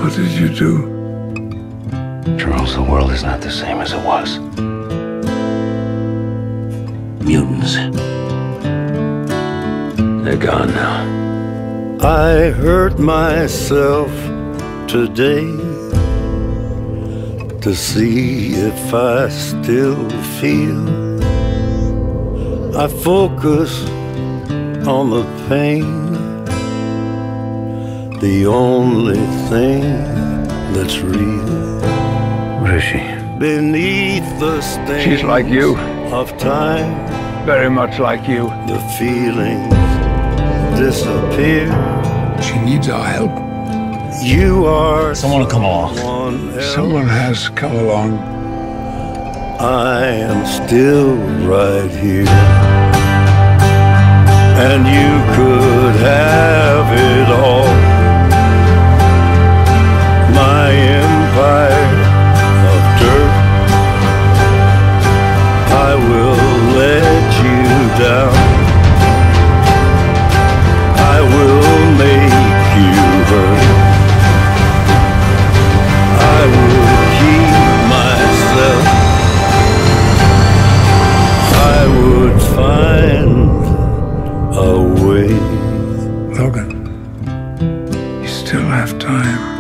What did you do? Charles, the world is not the same as it was. Mutants. They're gone now. I hurt myself today to see if I still feel. I focus on the pain, the only thing that's real. Where is she? Beneath the stains She's like you. of time, Very much like you. the feelings disappear. She needs our help. You are Someone will come along. someone else. Someone has come along. I am still right here, and you could have it all. My empire of dirt, I will let you down. I will make you hurt. I will keep myself. I would find a way. Logan, you still have time.